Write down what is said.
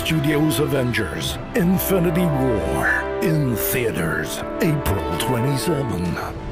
Studios Avengers: Infinity War in theaters April 27.